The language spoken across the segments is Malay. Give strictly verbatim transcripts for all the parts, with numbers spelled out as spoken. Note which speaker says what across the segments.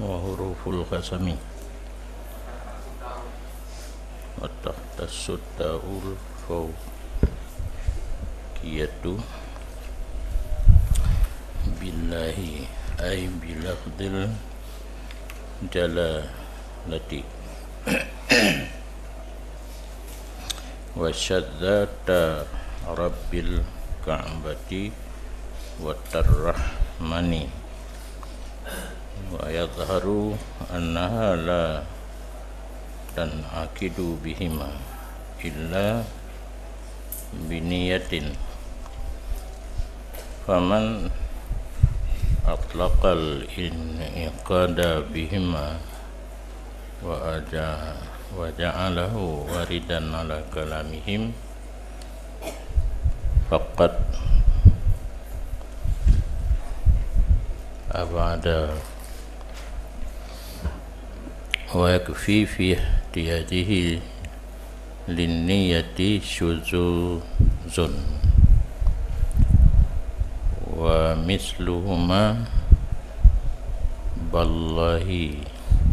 Speaker 1: wa huruful qasami wa tahta suttaul fawqiyatu billahi ay bilafdil jalalati wa syadzata rabbil ka'bati wa tarrahmani wa yadharu annaha la dan akidu bihima illa biniyatin faman atlaqal inqada bihima wa aja wa ja'alahu waridan ala kalamihim faqad abada wa yakfi fi ihtiyadihi linniyati syuzuzun wa misluhuma ballahi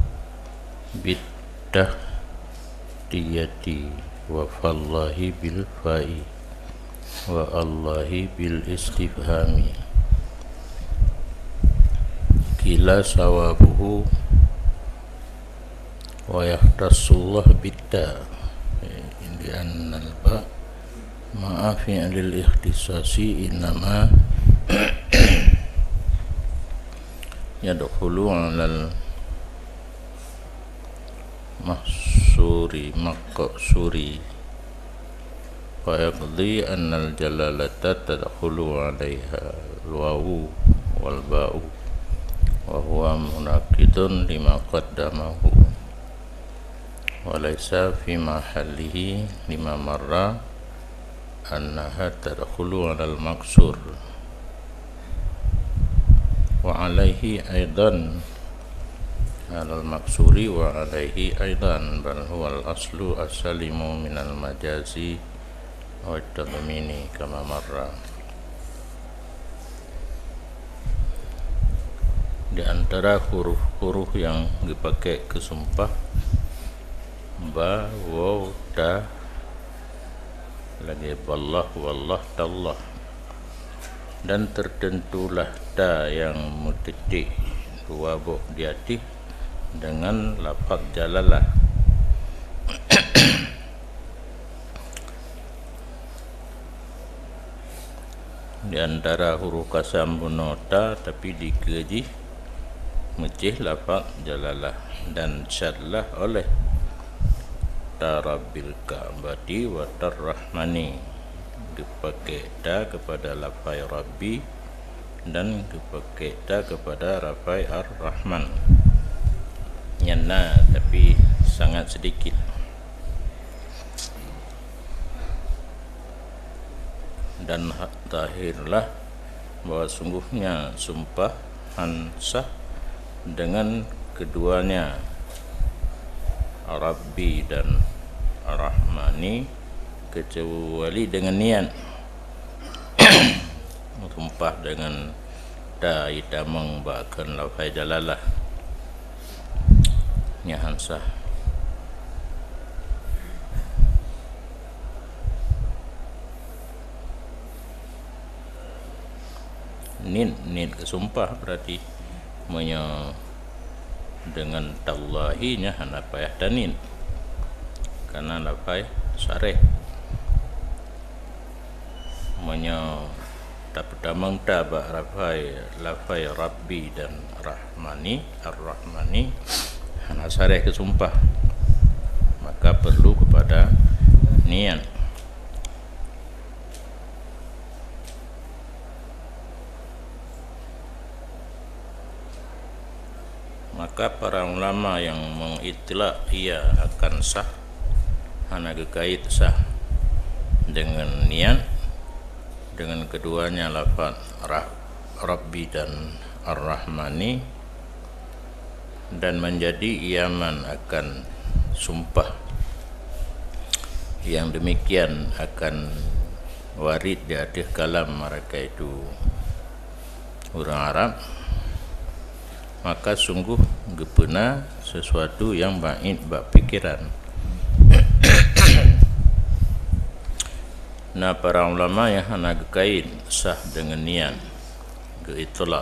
Speaker 1: bittahtiyati wa fallahi bil fa'i wa allahi bil istifhami kila sawabuhu wa yahtassullah bitta di annal ba ma'afi alil ikhtisasi innama yadkhulu alal mahsuri maqsuri wa yaqdi annal jalalata tadkhulu alaiha alwawu wal ba'u wa huwa munaqidun lima qaddamahu wa laysa fi mahallihi lima marra annaha tadkhulu alal maqsur wa alaihi aidan alal maqsuri wa alaihi aidan bal huwal aslu as-salimu minal majazi wa tadmini kama marra. Di antara huruf-huruf yang dipakai ke sumpah ba, waw, ta, lagi ballah, wallah, tallah, dan tertentulah ta yang mutitik dua buh di atif dengan lafaz jalalah. Di antara huruf kasam bunota tapi dikeji mecih lafaz jalalah dan syadlah oleh tarabil ka'bati wa tarrahmani dipakai ta kepada lafaz rabbi dan dipakai ta kepada lafaz ar-rahman nyana tapi sangat sedikit. Dan tahirlah bahwa sungguhnya sumpah hansah dengan keduanya Rabbi dan Rahmani kecuali dengan niat sumpah dengan ta itamang bahkan lafaz jalalah nya hansah. Nin nin kesumpah berarti menyo dengan tallahi nya hana payah tanin karena lafai sareh menyo tapdamang ta ba lafai lafai rabbi dan rahmani ar-rahmani hana sareh kesumpah maka perlu kepada niat. Maka para ulama yang mengitlaq ia akan sah hana gekait sah dengan niat dengan keduanya lafaz Rabbi dan Ar-Rahmani dan menjadi iaman akan sumpah yang demikian akan warid di atas kalam mereka itu orang Arab maka sungguh gepena sesuatu yang baik bak pikiran. Nah, para ulama yang hana gekait sah dengan niat ke itolak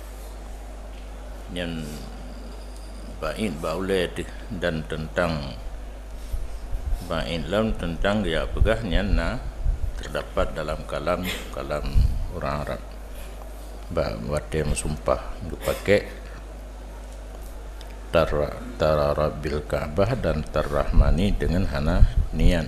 Speaker 1: yang baik bauleh dan tentang baik lam tentang ya pegahnya na terdapat dalam kalam kalam orang Arab ba wate sumpah dipakai tar tararabil Ka'bah dan tarrahmani dengan hana nian,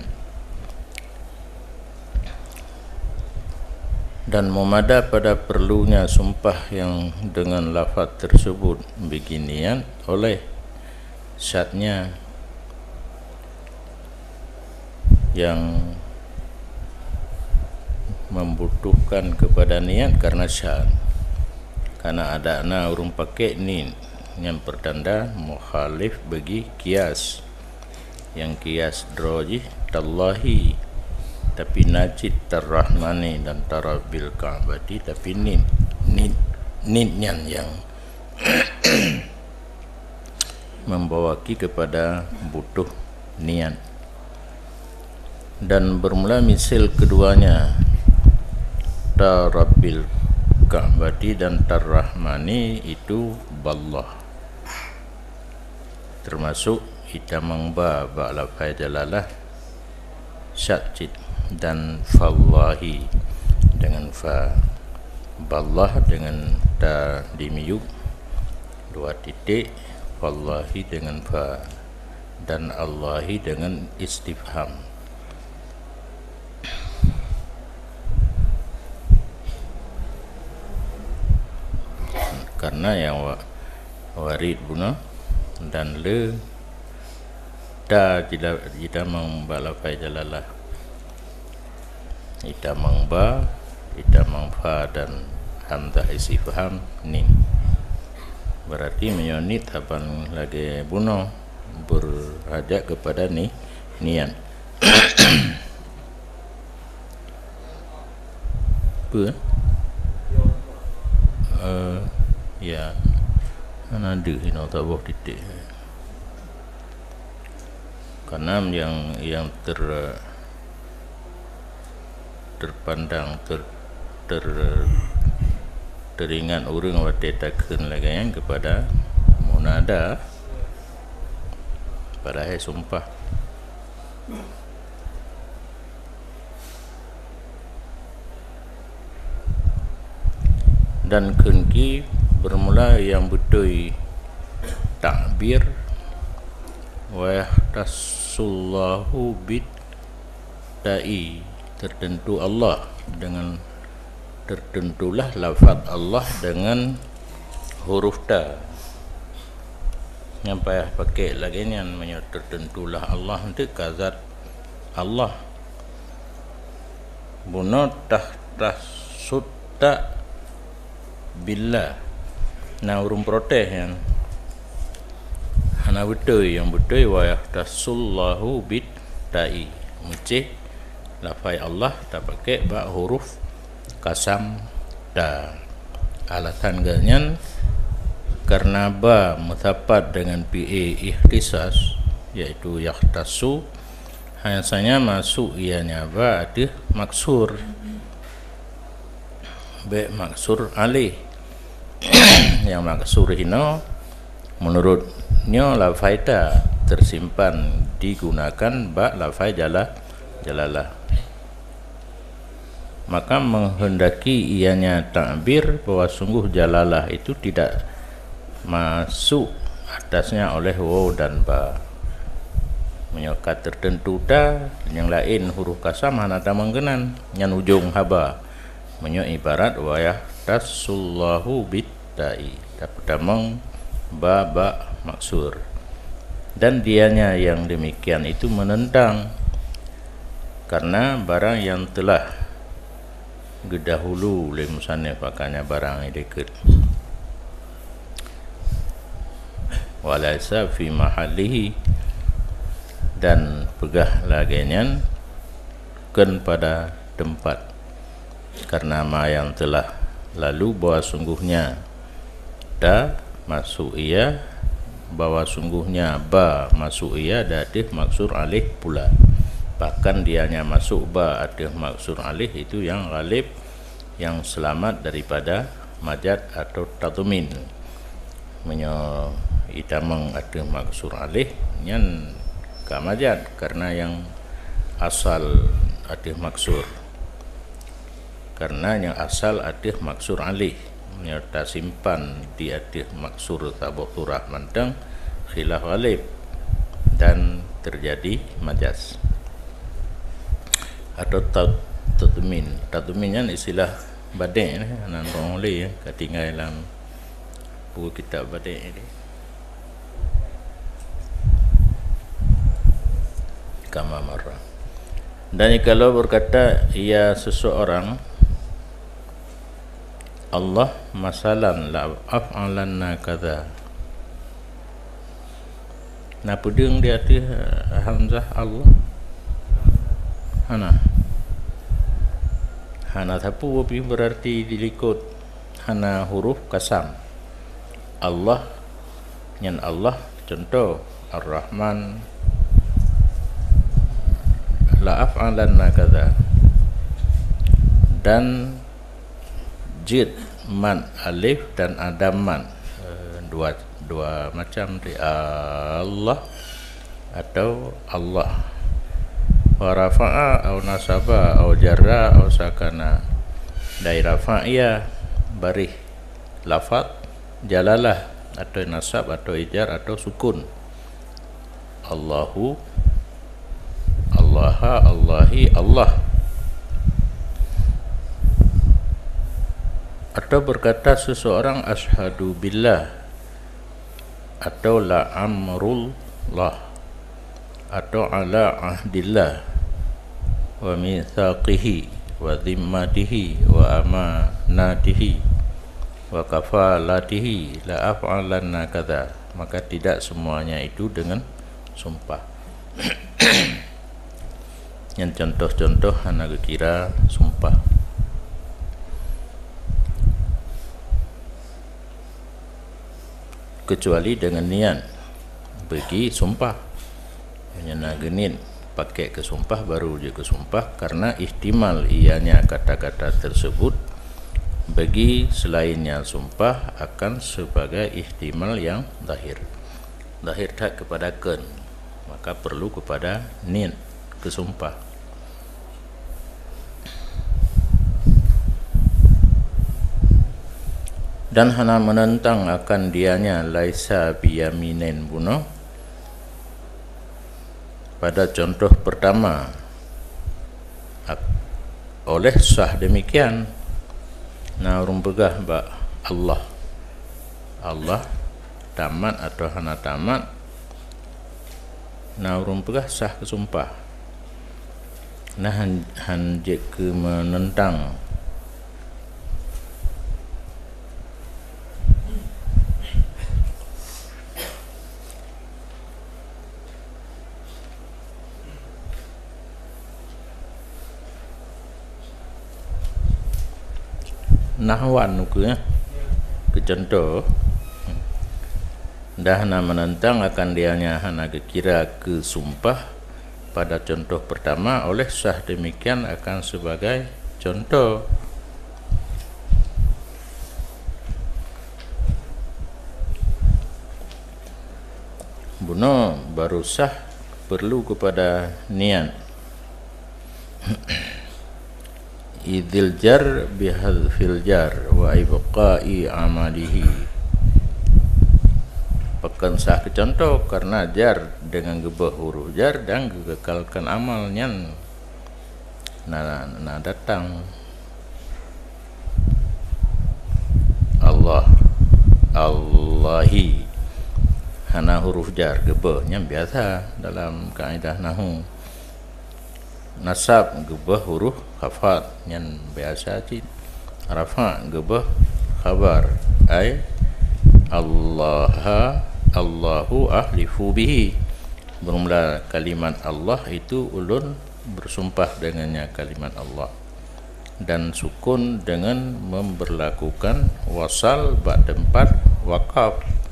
Speaker 1: dan memada pada perlunya sumpah yang dengan lafaz tersebut beginian oleh syatnya yang membutuhkan kepada niat karena syat, karena ada na urung pakai ni yang pertanda mukhalif bagi kias, yang kias droji tallahi tapi najid tarrahmani dan tarabil ka'bati tapi nit nit nitnyan yang membawaki kepada butuh niat. Dan bermula misil keduanya tarabil ka'bati dan tarrahmani itu ballah, termasuk itamang ba ba'la faidalalah syatjid dan fallahi dengan fa, ballah dengan ta dimiyuk dua titik, fallahi dengan fa, dan allahi dengan istifham. Karena yang warid buna dan le da jida jida membala faidalalah ita mangba ita mangfa dan hamzah istifham nin, berarti menyonit haban lagi buno berajak kepada ni niat. Apa uh, ya ada hina tabuh titik, karena yang yang ter terpandang ter ter teringat orang wate takun lagi yang kepada munada pada hai sumpah. Dan kenki bermula yang betul takbir wa yahtasullahu bid da'i, tertentu Allah dengan tertentulah lafaz Allah dengan huruf ta, yang payah pakai lagi ni yang tertentulah Allah nanti kazat Allah bunot tahta sutta billah. Nah urung protes yang hana betul yang betul wa yahtasullahu bid da'i, mucih lafaz Allah tak pakai ba huruf kasam da. Alasan ganyan karena ba mutapat dengan pa ikhtisas yaitu yahtasu, hanya masuk ianya ba ada maksur be maksur alih yang maksur hino menurutnya lafaz ta tersimpan digunakan ba lafaz jala jalalah, maka menghendaki ianya takbir bahwa sungguh jalalah itu tidak masuk atasnya oleh waw dan ba, menyokat tertentu da yang lain huruf kasam hana ta menggenan yang ujung haba menyo ibarat wa yahtasullahu bidda'i tamang ba ba maksur, dan dianya yang demikian itu menentang karena barang yang telah gedahulu oleh musannif makanya barang yang dekat walaysa fi mahallihi, dan pegah laginya kan pada tempat, karena ma yang telah lalu bahwa sungguhnya da masuk ia, bahwa sungguhnya ba masuk ia dadih maksur alih pula. Bahkan dianya masuk ba adih maksur alih itu yang ghalib, yang selamat daripada majad atau tadmin. Menyo itamang adih maksur alih nyan ka majad, karena yang asal adih maksur, karena yang asal adih maksur alih nyata simpan di adih maksur tabuh turah manteng khilaf ghalib dan terjadi majas atau tadmin. Tadminnya istilah badai ni nan orang le ketinggal dalam buku kitab badai ini. Kama marra. Dan kalau berkata ia seseorang, Allah masalan la af'alanna kadza, napa deung dia tu hamzah Allah hana hana tapu tapi berarti dilikut hana huruf kasam. Allah nyan Allah, contoh Ar-Rahman la af'alanna kadza, dan jid man alif dan ada man, e, dua dua macam di Allah atau Allah. Wa rafa'a au nasaba au jarra au sakana, dari rafa'iyah barih lafaz jalalah atau nasab atau ijar atau sukun. Allahu, Allaha, Allahi, Allah. Atau berkata seseorang asyhadu billah atau la amrullah atau ala ahdillah wa mithaqihi wa dhimmatihi wa amanatihi wa kafalatihi la af'alanna kadza, maka tidak semuanya itu dengan sumpah. Yang contoh-contoh anak kira sumpah. Kecuali dengan niat bagi sumpah, hanya nak genit pakai kesumpah baru je kesumpah, karena ihtimal ianya kata-kata tersebut bagi selainnya sumpah akan sebagai ihtimal yang zahir. Zahir tak kepada ken, maka perlu kepada niat kesumpah. Dan hana menentang akan dianya laisa biyaminin bunuh pada contoh pertama oleh sah demikian. Nah urung begah ba Allah Allah tamat atau hana tamat, nah urung begah sah kesumpah. Nah han, han je ke menentang nahwan ke ke contoh dah na menentang akan dianya hana kira ke sumpah pada contoh pertama oleh sah demikian akan sebagai contoh. Buno baru sah perlu kepada niat. Idil jar bihadfil jar wa ibqa'i amalihi, pekan sah ke contoh karena jar dengan gebah huruf jar dan kekalkan amalnya. Nah, nah datang Allah, Allahi, hana huruf jar gebahnya biasa dalam kaidah nahwu. Nasab gebah huruf khafat yang biasa cik. Rafa gebah khabar ay Allah, Allahu ahlifu bihi, bermula kalimat Allah itu ulun bersumpah dengannya kalimat Allah, dan sukun dengan memberlakukan wasal ba'da tempat wakaf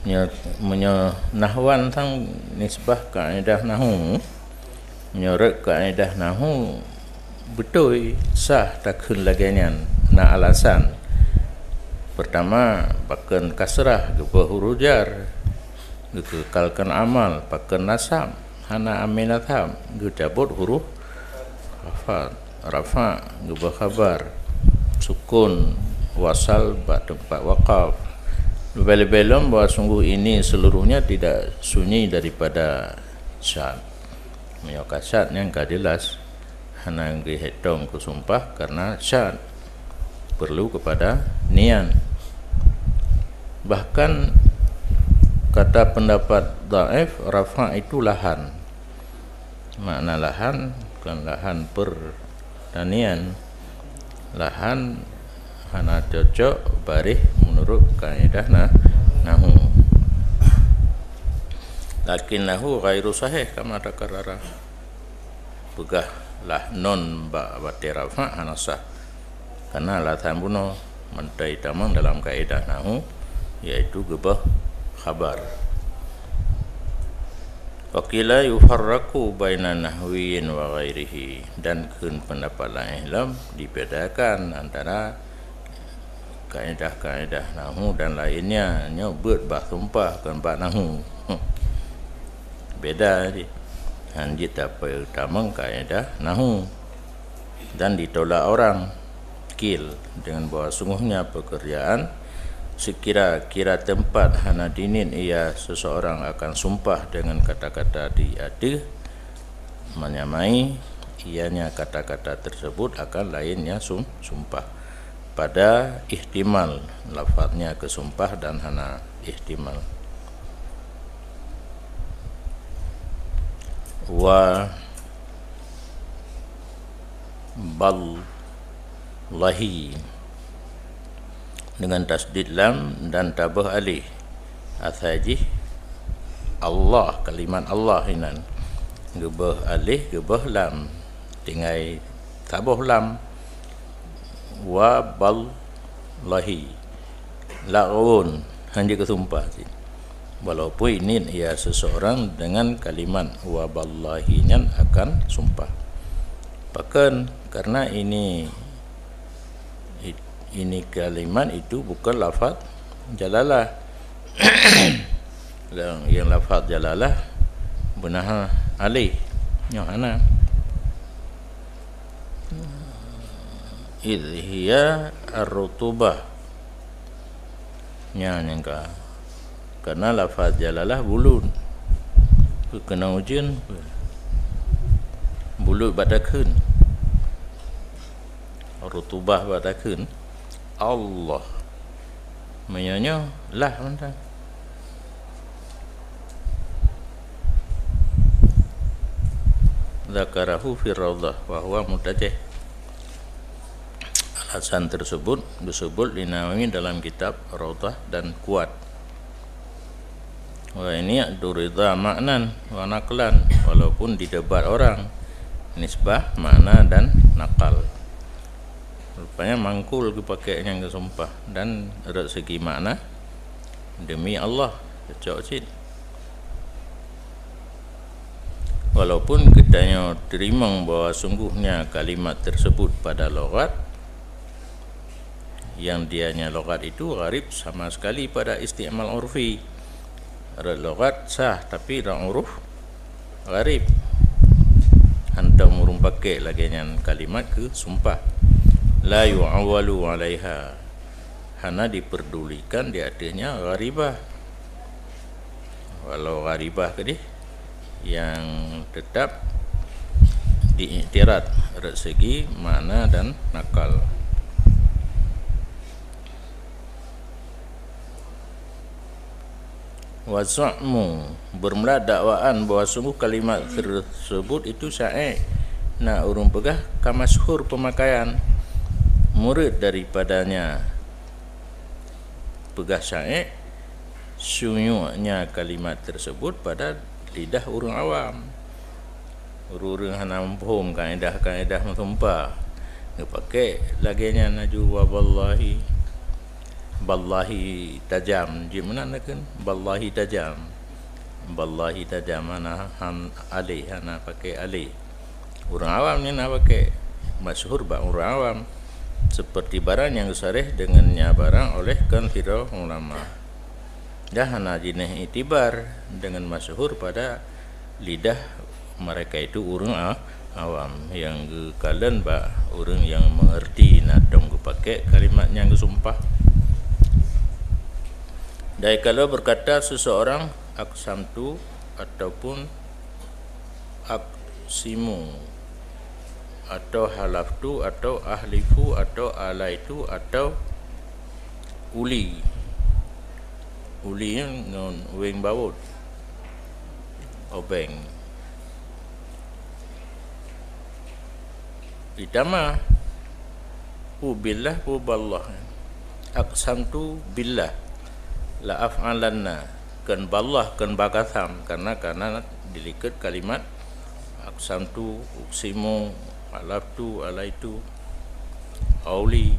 Speaker 1: nya menyo nahwan tang nisbah kaedah nahu menyorot kaedah nahu betul sah takun lagian na alasan pertama pakai kasrah gebah huruf jar kekalkan amal pakai nasab hana aminatham gejabut huruf rafa rafa gebah khabar sukun wasal bak tempat waqaf belum bahwa sungguh ini seluruhnya tidak sunyi daripada syad. Menyokak syad yang gak jelas hanya yang dihitung kusumpah karena syad perlu kepada nian. Bahkan kata pendapat dhaif rafa itu lahan. Makna lahan bukan lahan pertanian. Lahan hana cocok barih menurut kaedah nah nahu lakinnahu ghairu sahih kama takarrara begah lah non ba batirafa hana sah karena la tambuno mentai tamang dalam kaedah nahu yaitu gebah khabar waqila yufarraqu baina nahwiyin wa ghairihi dan kun pendapat lain dibedakan antara kaedah-kaedah nahu dan lainnya nya buat bah sumpah kan bah nahu beda je hanjit apa utama kaedah nahu dan ditolak orang kil dengan bahwa sungguhnya pekerjaan sekira-kira tempat hana dinin ia seseorang akan sumpah dengan kata-kata diada menyamai ianya kata-kata tersebut akan lainnya sum, sumpah pada ihtimal lafadznya kesumpah dan hana ihtimal wa bal lahi dengan tasdid lam dan tabah alih asajih Allah kalimat Allah inan gebah alih gebah lam tinggal tabah lam wa bal lahi la'un hanya kesumpah sih. Walaupun ini ia seseorang dengan kalimat wa ballahi nyan akan sumpah bahkan karena ini ini kalimat itu bukan lafaz jalalah yang, yang lafaz jalalah benar alih nyana idhiya ar-rutubah nya nyangka karena lafaz jalalah bulun kena ujian bulut badakun rutubah badakun Allah menyanyo lah mentang zakarahu fi rawdah wa huwa mutajih alasan tersebut disebut Nawawi dalam kitab Rawdah dan kuat. Wah ini durida maknan wa naqlan walaupun didebat orang nisbah makna dan nakal. Rupanya mangkul dipakainya ke sumpah dan dari segi makna demi Allah cocok sih. Walaupun kitanya terima bahwa sungguhnya kalimat tersebut pada logat yang dianya logat itu gharib sama sekali pada isti'mal urfi. Logat sah tapi orang uruf gharib. Hantam urung pakai lagi yang kalimat ke sumpah. La yu'awalu 'alaiha. Hana diperdulikan di atasnya gharibah. Walau gharibah kedih yang tetap diiktirat dari segi makna dan nakal. Wasa'mu bermula dakwaan bahawa sungguh kalimat tersebut itu syair nak urung pegah kamasyhur pemakaian murid daripadanya pegah syair sunyunya kalimat tersebut pada lidah urang awam urang hana faham kaedah-kaedah sumpah dia pakai laginya naju wallahi ballahi tajam gimana kan ballahi tajam ballahi tajam mana han ali hana pakai ali orang awam ni nak pakai masyhur ba orang awam seperti barang yang sarih dengannya barang oleh kan kira ulama dah hana jinih itibar dengan masyhur pada lidah mereka itu orang awam yang kalian ba orang yang mengerti nak dong pakai kalimat yang sumpah. Dan kalau berkata seseorang aksamtu ataupun aksimu atau halaftu atau ahlifu atau alaitu atau uli uli yang non wing bawut obeng ditama pu billah pu ballah aksamtu billah la af'alanna kan ballah kan bakatham karena karena dilikat kalimat aksamtu uksimu alaftu alaitu auli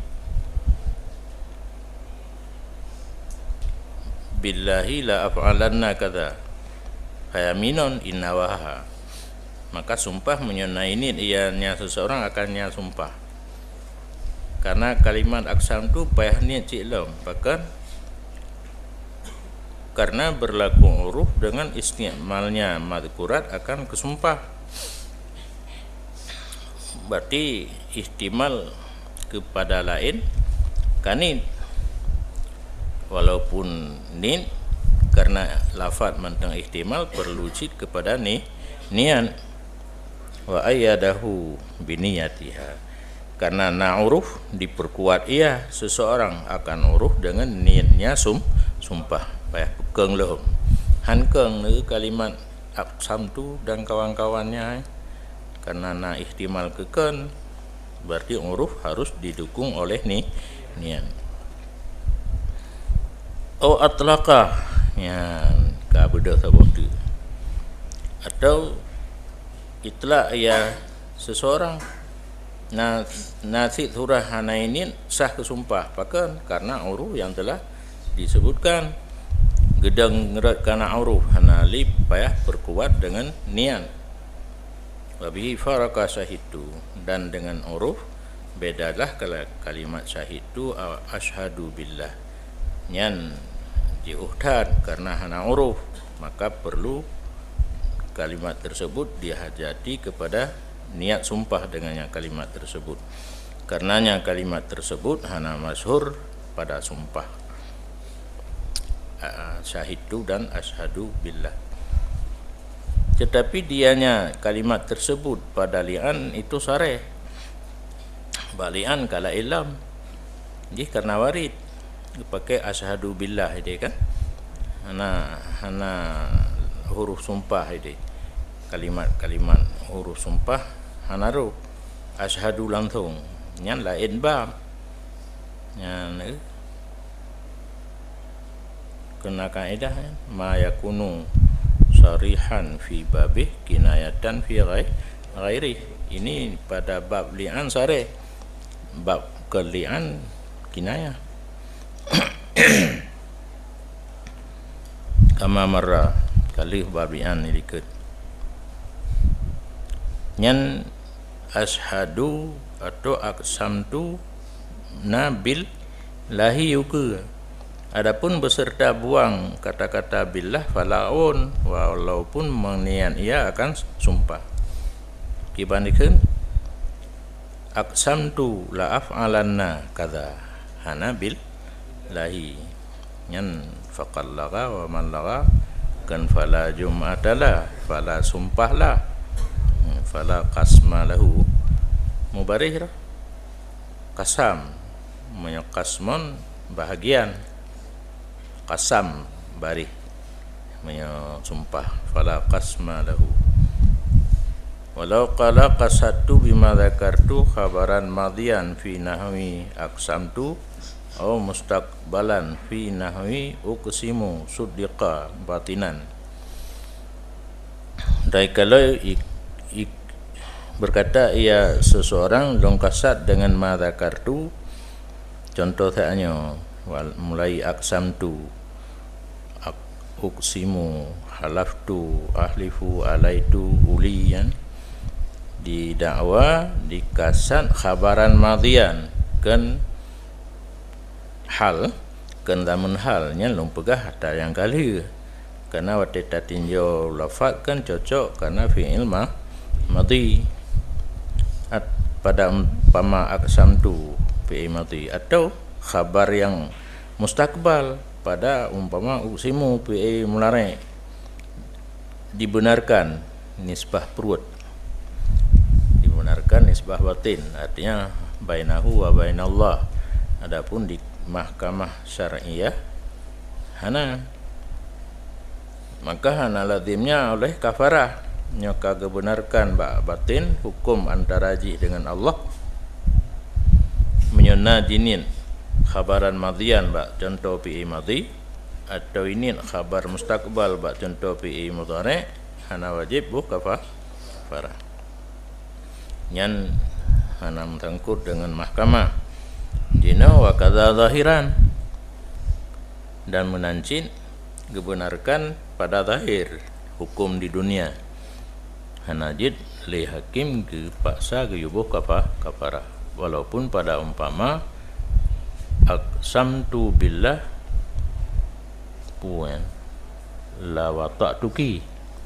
Speaker 1: billahi la af'alanna kadza fayaminon innawaha maka sumpah menyenai ini ianya seseorang akannya sumpah karena kalimat aksam tu payah ni cik lam bahkan karena berlaku uruf dengan istimalnya madkurat akan kesumpah berarti ihtimal kepada lain kanid walaupun nin karena lafaz mentang ihtimal perlu cid kepada ni niat wa ayyadahu biniyatiha karena na'uruf diperkuat ia seseorang akan uruf dengan niatnya sum sumpah payah pekeng lehum hankeng ni kalimat aksam tu dan kawan-kawannya karena na ihtimal keken berarti uruf harus didukung oleh ni niat au atlaqa yang ka beda sabtu atau itlaq ya seseorang nas nasi surah hanainin sah kesumpah bahkan karena uruf yang telah disebutkan gedang ngerat kana uruf hanali payah perkuat dengan niat wabihi faraka syahidu dan dengan uruf bedalah kalimat syahidu asyhadu billah nyan diuhdad karena hana uruf maka perlu kalimat tersebut dihajati kepada niat sumpah dengannya kalimat tersebut karenanya kalimat tersebut hana masyhur pada sumpah syahidu dan asyhadu billah tetapi dianya kalimat tersebut pada li'an itu sareh balian kala ilam jadi karena warid dipakai asyhadu billah ini kan hana hana huruf sumpah ini kalimat-kalimat huruf sumpah hanaru asyhadu langsung nyan lain bab nyan kena kaedah ma yakunu sarihan fi babih kinayatan fi ghairi ini pada bab li'an sareh bab keli'an kinayah kama marra kali bab li'an ni dikit nyan asyhadu atau aksamtu nabil lahi yuka adapun beserta buang kata-kata billah falaun walaupun menian ia akan sumpah dibandingkan aksamtu la af'alanna kadza hana bil lahi nyan faqallaga wa man laga kan fala jum'atala fala sumpahlah fala qasma lahu mubarih kasam menyakasmon bahagian qasam bari menyo sumpah fala qasma lahu walau qala qasatu bima dzakartu khabaran madian fi nahwi aqsamtu au mustaqbalan fi nahwi uqsimu suddiqa batinan dai kalau ik, ik, berkata ia seseorang dong kasat dengan ma dzakartu contoh taknya wal mulai aksamtu, uksimu, halaftu, ahlifu, alaitu, uliyan, di dakwa dikasan khabaran madian kan hal kan damun halnya lum pegah hatta yang kali karena wateta tinjau lafaz kan cocok karena fi'il ma madi at pada umpama aksamtu fi'il madi atau khabar yang mustakbal pada umpama uksimu fi'il mulare dibenarkan nisbah perut, dibenarkan nisbah batin, artinya bainahu wa bainallah. Adapun di mahkamah syar'iyah hana, maka hana lazimnya oleh kafarah nyoka kebenarkan ba batin hukum antara ji dengan Allah menyona jinin khabaran madian ba contoh fi'il madi atau ini khabar mustakbal ba contoh fi'il mudhari hana wajib bu kafarah nyan hana mengangkut dengan mahkamah dina wa kadza zahiran, dan menancin kebenarkan pada zahir hukum di dunia hanajid li hakim ke paksa ke yubuh kapa kafarah walaupun pada umpama aqsamtu billah puan la wata'tuki,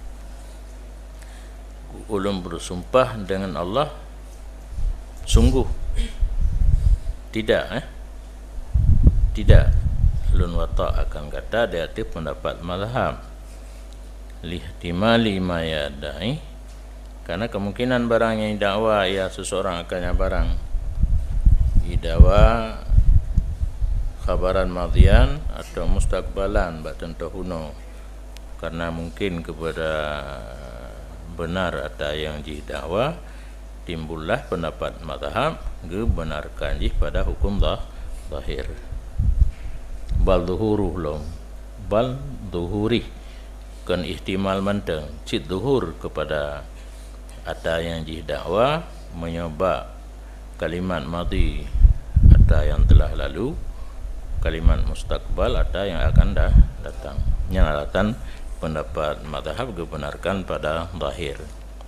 Speaker 1: ulun bersumpah dengan Allah sungguh tidak eh tidak lun wata akan kata diarti pendapat mazhab lihtimali ma yadai, karena kemungkinan barang yang didakwa ya seseorang akannya barang didakwa khabaran madian atau mustakbalan ba contoh huno, karena mungkin kepada benar ada yang didakwa timbullah pendapat mazhab gebenarkan jih pada hukum dah zahir bal dhuhuruh lom bal dhuhuri kan ihtimal manteng cid dhuhur kepada ada yang didakwa menyoba kalimat madi ada yang telah lalu, kalimat mustakbal ada yang akan dah datang, nyalatan pendapat mazhab gebenarkan pada zahir.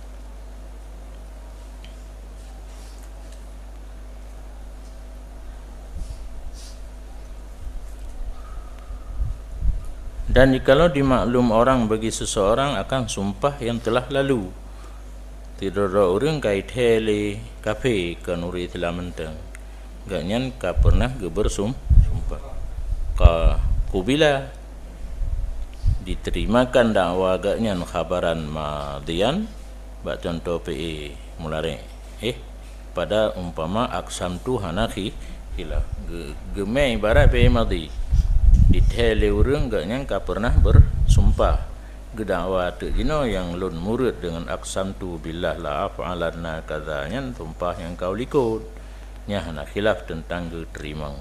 Speaker 1: Dan jikalau dimaklum orang bagi seseorang akan sumpah yang telah lalu, tidak ada orang kait hele kafe kanuri telah menteng, ganyan ka pernah gebersum sumpah ka kubila diterimakan dakwa agaknya khabaran madian ba contoh pe mulare eh pada umpama aksam tu hanaki hilaf gemei ibarat pe madi ditele urang gaknya ka pernah bersumpah gedakwa tu jino yang lun murid dengan aksam tu billah la af'alanna kadzanya sumpah yang kau likut nya hana khilaf tentang keterimang.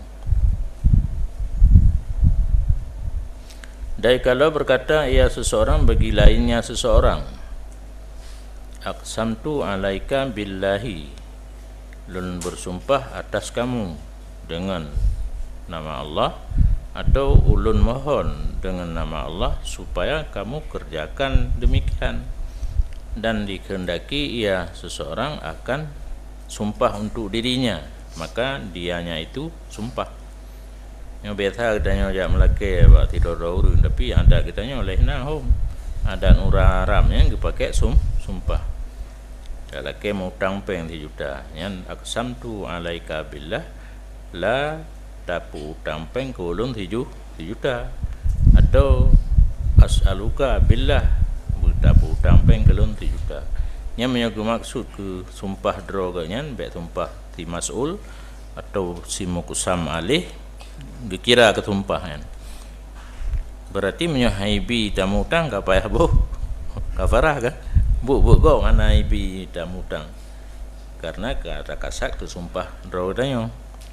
Speaker 1: Dan kalau berkata ia seseorang bagi lainnya seseorang aqsamtu alaika billahi, lun bersumpah atas kamu dengan nama Allah, atau ulun mohon dengan nama Allah supaya kamu kerjakan demikian, dan dikehendaki ia seseorang akan sumpah untuk dirinya, maka dianya itu sumpah. Yang biasa katanya jak melake ba tidur urun, tapi ada katanya oleh nahum ada urang Arab yang dipakai sum sumpah. Dalake mau utang peng di juta yang aqsamtu alaika billah la tapu utang peng ke ulun tujuh juta, atau as'aluka billah tapu utang peng ke ulun tujuh juta. Yang menyagu maksud ke sumpah droganya baik sumpah ti mas'ul atau si muqsam alih dikira ketumpahan, berarti menyahaibi tamu utang ka payah boh kafarah kan bu bu go mana ibi tamu utang karena kata kasak kesumpah droganya.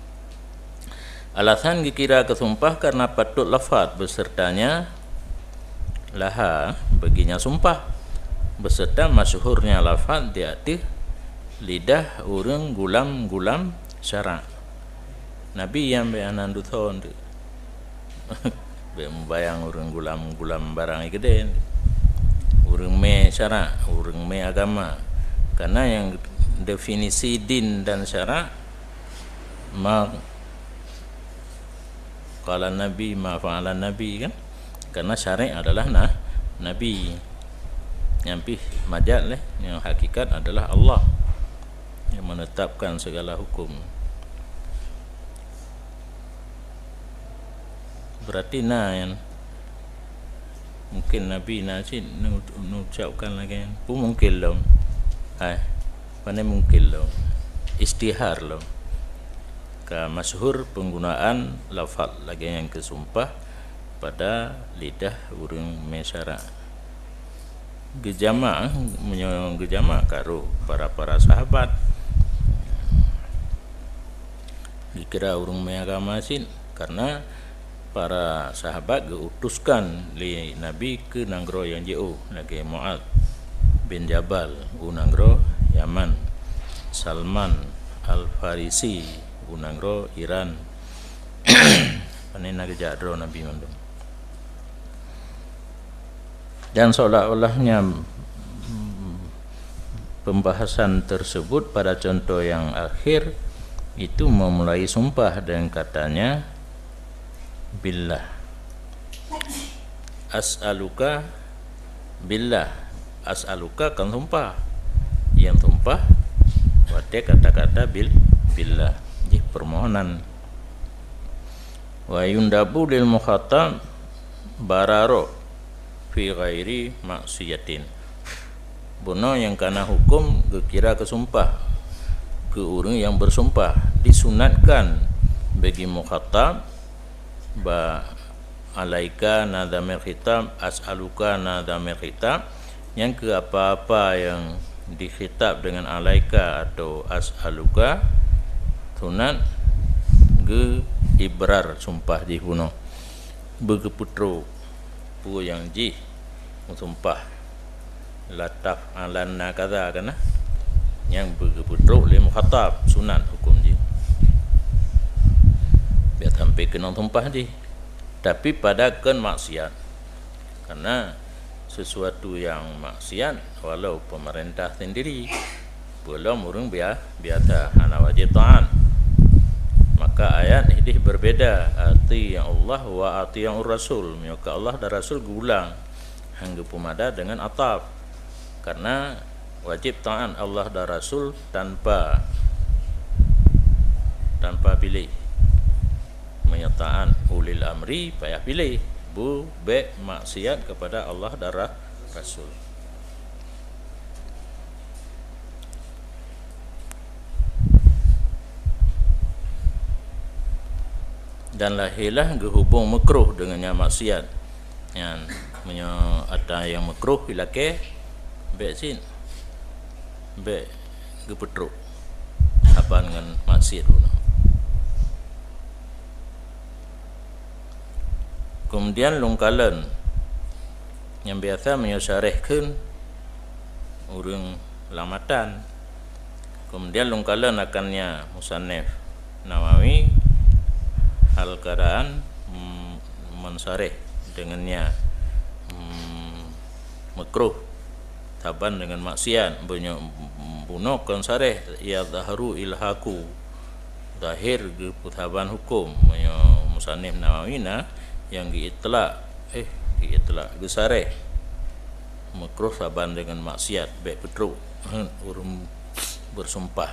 Speaker 1: Alasan dikira kesumpah karena patut lafaz besertanya laha baginya sumpah, beserta masyhurnya lafaz di hati lidah urang gulam-gulam syara. Nabi yang beanan duthon membayang urang gulam-gulam barang gede, urang me syara, urang me agama. Karena yang definisi din dan syara ma qala nabi ma fa'ala nabi kan, karena syari' adalah nah nabi, yang pih majal leh, yang hakikat adalah Allah yang menetapkan segala hukum. Berarti nah yang mungkin nabi nah sih mengucapkan lagi pun mungkin loh, hai mana mungkin loh, istihar loh, ke masyhur penggunaan lafaz lagi yang kesumpah pada lidah urang mesyara. Gejama menyong gejama karo para para sahabat dikira urang me agama sin, karena para sahabat diutuskan li Nabi ke nanggro yang jauh lagi Mu'ad bin Jabal unanggro Yaman, Salman Al-Farisi unanggro Iran panena gejadro Nabi mandung. Dan seolah-olahnya pembahasan tersebut pada contoh yang akhir itu memulai sumpah dengan katanya billah, as'aluka billah, as'aluka kan sumpah, yang sumpah wate kata-kata bil billah, jadi permohonan. Wa yundabu lil mukhatab bararo fi ghairi maksiatin, bono yang kana hukum kekira kesumpah ke orang yang bersumpah, disunatkan bagi mukhatab ba alaika nadamil khitab, as'aluka nadamil khitab, yang ke apa-apa yang dikhitab dengan alaika atau as'aluka sunat ge ibrar sumpah di huno begeputro pu yang ji sumpah lataf alanna kaza kana yang begeputro le mukhatab sunat hukum ji biar sampai kena tumpah di, tapi pada kan maksiat, karena sesuatu yang maksiat walau pemerintah sendiri belum urung biar biasa hana wajib ta'an, maka ayat ini berbeda, ati yang Allah wa ati yang Rasul, maka Allah dan Rasul gulang hangga pemada dengan ataf, karena wajib ta'an Allah dan Rasul tanpa tanpa pilih, menyertaan ulil amri payah pilih, bu be maksiat kepada Allah dan Rasul. Dan lahirlah gehubung makruh dengannya maksiat, yang menyo ada yang makruh ilake be sin be gepetruk apa dengan maksiat guna. Kemudian lungkalan yang biasa menyarehkan urang lamatan. Kemudian lungkalan akannya musannif Nawawi hal keadaan mm, mensareh dengannya mm, makruh taban dengan maksiat bunuh kan sareh ya zaharu ilhaku zahir ke putaban hukum musannif Nawawi na yang diitlak eh diitlak gesareh makruh saban dengan maksiat baik betul urung bersumpah.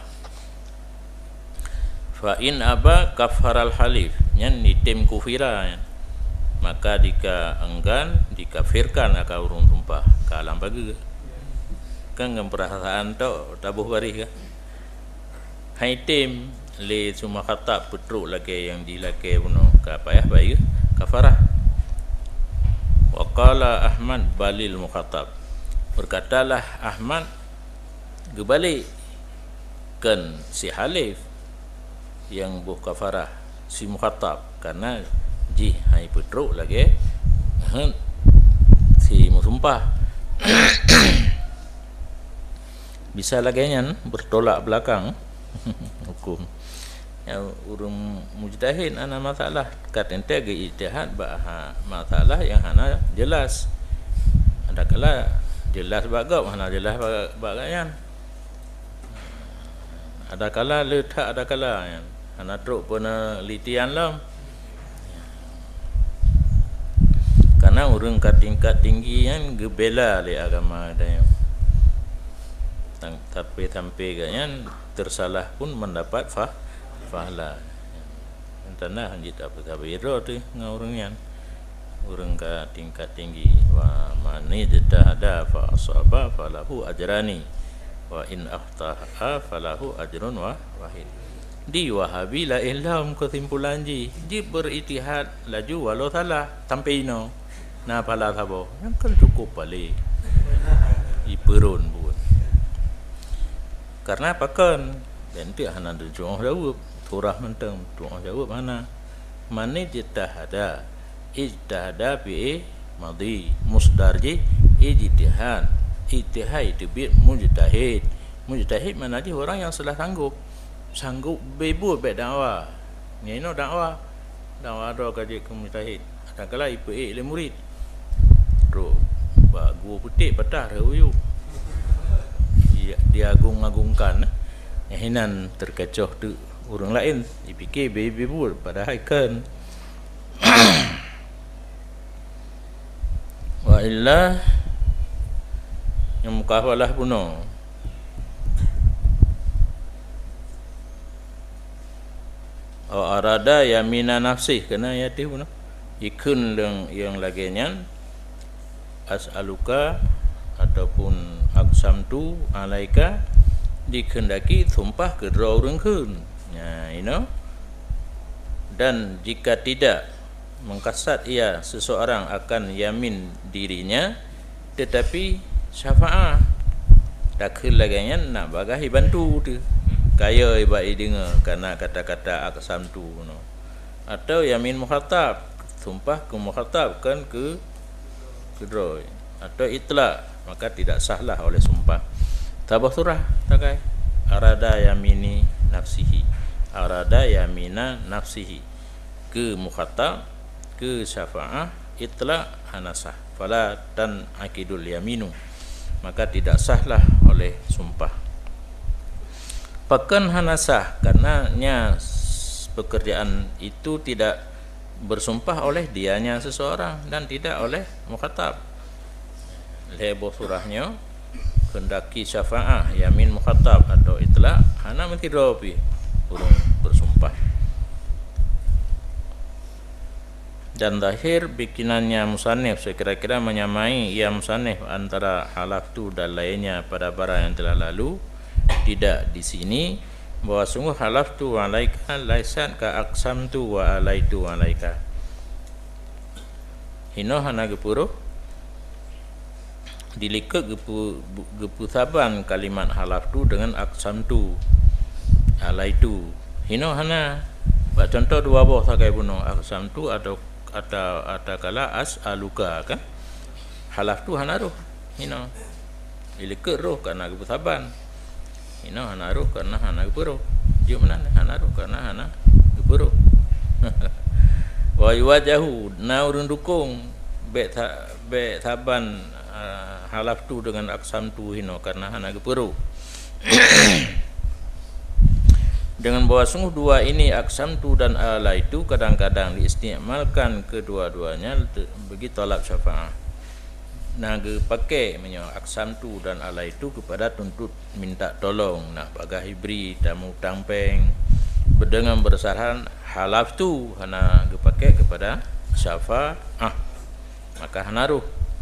Speaker 1: Fa in aba kafaral halif, nyan nitim kufira, maka jika enggan dikafirkan aka urung sumpah kalam bagi kan ngam perasaan to tabuh bari ka haitim le cuma kata betul lagi yang dilake buno ka payah bayu kafarah. Wa qala Ahmad balil mukhatab, berkatalah Ahmad gebalik kan si halif yang buh kafarah si mukhatab, karena ji hai betul lagi si musumpah bisa lagi nyan bertolak belakang hukum. yang urung mujtahid ana masalah kat ente ge ijtihad ba masalah yang hana jelas ada kala jelas bagau hana jelas bagayan ada kala letak ada kala yang hana truk penelitian lam karena urang kat tingkat tinggi kan gebela le agama ada yang tapi sampai kan tersalah pun mendapat fah fahla entana hanjit apa kabiro tu ngaurangnya urang ka tingkat tinggi wa mani jadada fa asaba falahu ajrani wa in akhtaha falahu ajrun wa wahid di wahabi la ilham kesimpulan ji ji beritihad laju walau salah sampai ino na pala thabo yang kan cukup balik iperun buat karena apa kan dan dia hana doa jawab surah mentang doa jawab mana mana ijtihada ijtihada bi madi musdarji ijtihad ijtihad itu bi mujtahid mujtahid mana dia orang yang sudah sanggup sanggup bebut baik dakwah ni no dakwah dakwah do kaji ke mujtahid ada kala ipu eh le murid ro ba gua putih patah reu dia diagung-agungkan hinan terkecoh tu orang lain dipikir baby bul padahal kan wa illa yang mukafalah puno o arada yamina nafsi kena yati puno ikun yang yang laginya as'aluka ataupun aksam tu alaika dikendaki sumpah kedua orang kun ya you know dan jika tidak mengkasat ia seseorang akan yamin dirinya tetapi syafaah tak laganya nak bagahi bantu tu kaya iba dengar karena kata-kata aksam tu no. Atau yamin mukhatab sumpah ke mukhatab kan ke kedua atau itlaq maka tidak sahlah oleh sumpah tabah surah takai arada yamini nafsihi arada yamina nafsihi ke mukhatab ke syafa'ah itlaq hanasah fala dan akidul yaminu maka tidak sahlah oleh sumpah pakan hanasah karenanya pekerjaan itu tidak bersumpah oleh dianya seseorang dan tidak oleh mukhatab lebo surahnya kendaki syafa'ah yamin mukhatab atau itlaq hana mesti dopi urung bersumpah dan zahir bikinannya musannif sekira-kira menyamai ia musannif antara halaf tu dan lainnya pada barang yang telah lalu tidak di sini bahwa sungguh halaf tu alaika laisat ka aqsam tu wa alaitu alaika hino hana gepuro dilika gepu gepu saban kalimat halaf tu dengan aqsam tu alaitu hino hana buat contoh dua buah sakai buno aqsam tu atau atau atau kala as'aluka kan halaf tu hana roh hino dilika roh karena gepu saban hino hana roh karena hana gepuro dia mana hana roh karena hana gepuro wa yuwajahu na urun dukung be be saban uh, halaf tu dengan aksam tu hino karena hana gepuro dengan bahwa sungguh dua ini aksam tu dan ala itu kadang-kadang diistimalkan kedua-duanya bagi tolak syafa'ah naga pakai menyo aksam tu dan ala itu kepada tuntut minta tolong nak bagi beri tamu tangpeng berdengan bersarahan halaf tu hana dipakai kepada syafa'ah maka hanaruh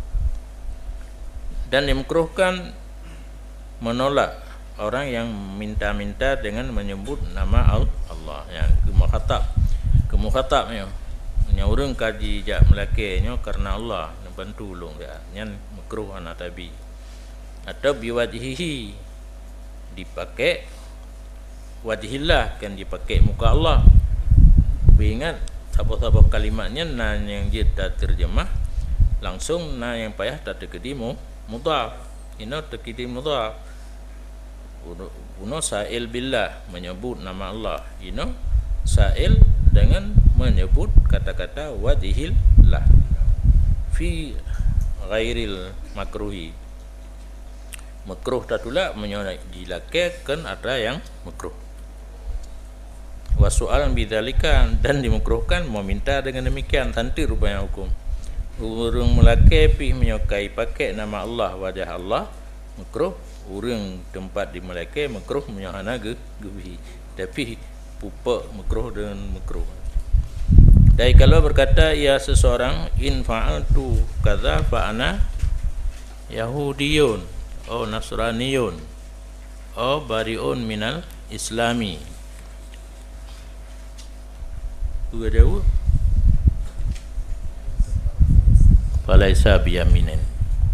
Speaker 1: dan dimekruhkan menolak orang yang minta-minta dengan menyebut nama Allah yang kemukhatab kemukhatabnya nya urang kaji jak melakenya karena Allah bantu ulung dia nyan makruh ana tabi atau biwajhihi dipakai wajhillah kan dipakai muka Allah ingat sabah-sabah kalimatnya na yang dia dah terjemah langsung na yang payah tak terkedimu mudhaf ino terkedi mudhaf uno sa'il billah menyebut nama Allah ino sa'il dengan menyebut kata-kata wajhil lah fi ghairil makruhi. Makruh tatula menyilakan ada yang makruh. Wasu'al bidzalika, dan dimukruhkan meminta dengan demikian. Tanti rupanya hukum urang melake pi menyukai pakai nama Allah, wajah Allah, makruh. Urang tempat di melake makruh menyahana ge gebi, tapi pupa makruh dengan makruh. Dan kalau berkata ia seseorang, in fa'altu kadza fa ana yahudiyun atau nasraniyun atau bariun minal islami, dua jauh falaisa biyaminin.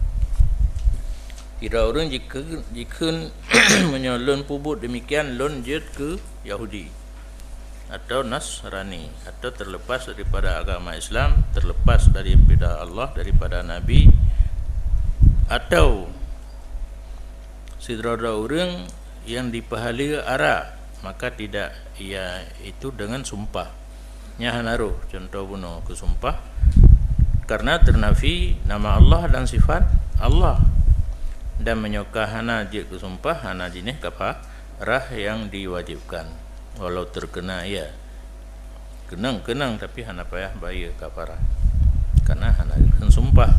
Speaker 1: Kira orang jika jika menyalon pubut demikian lon jet ke Yahudi atau Nasrani, atau terlepas daripada agama Islam, terlepas daripada Allah, daripada Nabi, atau sidrada orang yang dipahala arak, maka tidak ia itu dengan sumpah. Nyahanaruh contoh bunuh ke sumpah karena ternafi nama Allah dan sifat Allah, dan menyokah hana je ke sumpah hana jenis kafarah yang diwajibkan. Walau terkena ia kenang-kenang, tapi hana payah bayar kafarah karena hana sumpah.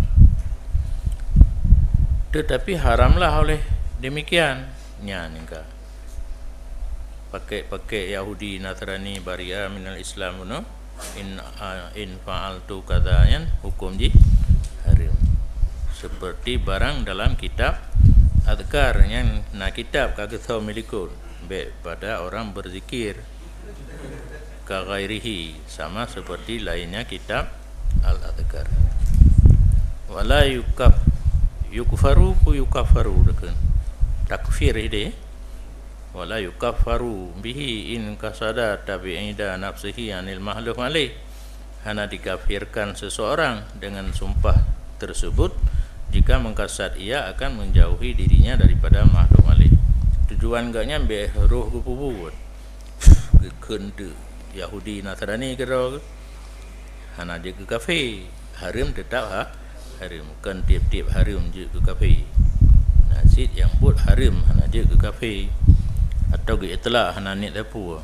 Speaker 1: Tetapi haramlah oleh demikian nya ningka pakai-pakai Yahudi Nasrani baria minal Islam no in uh, in fa'altu kadzayan hukum ji haram, seperti barang dalam kitab azkar yang na kitab kagak tahu milikul be pada orang berzikir ka ghairihi, sama seperti lainnya kitab al-azkar. Wala yukaf yukfaru ku yukafaru dekan takfir ide, wala yukaffaru bihi in kasada tabi'ida nafsihi anil mahluf alaih, hana dikafirkan seseorang dengan sumpah tersebut jika mengkasat ia akan menjauhi dirinya daripada mahluf alaih. Tujuan gaknya be roh kupubut gekende Yahudi Nasrani kira hana je ke kafe haram tetap ha haram, kan tiap-tiap haram je ke kafe. Nasid yang buat haram hana je ke kafe atau ke itulah hana ni tapu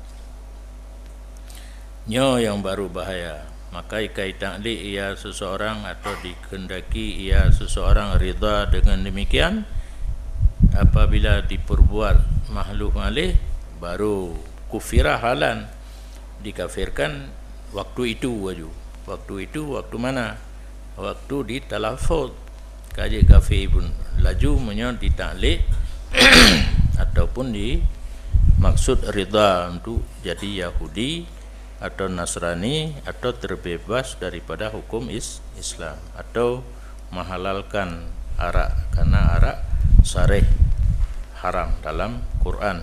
Speaker 1: nyo yang baru bahaya. Maka ikai ta'liq ia seseorang atau dikendaki ia seseorang ridha dengan demikian apabila diperbuat makhluk alih, baru kufirah halan, dikafirkan waktu itu waju. Waktu itu waktu mana? Waktu di talafut kaji kafir pun laju menyo di ta'liq ataupun di maksud ridha untuk jadi Yahudi atau Nasrani, atau terbebas daripada hukum is Islam, atau menghalalkan arak karena arak sarih haram dalam Quran.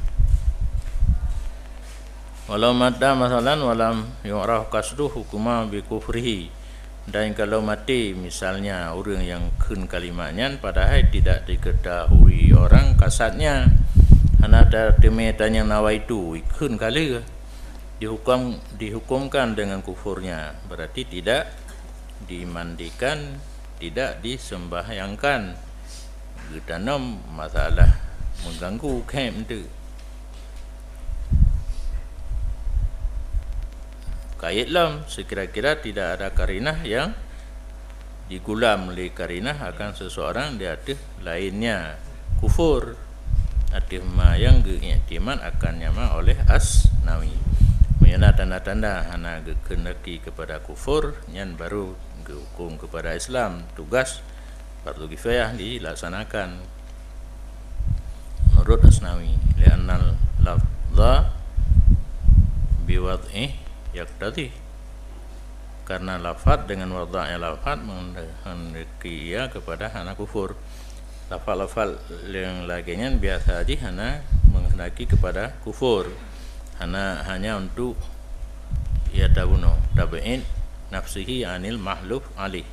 Speaker 1: Walau mata masalan walam yu'raf qasdu hukuma bi kufrihi, dan kalau mati misalnya orang yang kun kalimatnya padahal tidak diketahui orang kasatnya, hana ada temetanya nawaitu kun kali dihukum dihukumkan dengan kufurnya, berarti tidak dimandikan, tidak disembahyangkan. Getanam masalah mengganggu kem tu. Kaitlam sekira-kira tidak ada karinah yang digulam oleh karinah akan seseorang di atas lainnya kufur, atas ma yang keiktiman akan nyama oleh Asnawi. Menyana tanda-tanda hana kendaki kepada kufur yang baru hukum kepada Islam, tugas fardu kifayah dilaksanakan menurut Asnawi. Li'annal lafza biwad'i yaqtadi, karena lafaz dengan wada'nya lafaz menghendaki ia kepada hana kufur. Lafaz-lafaz yang laginya biasa aja hana menghendaki kepada kufur, hana hanya untuk ya tabuno tabi'in nafsihi anil mahluf alih.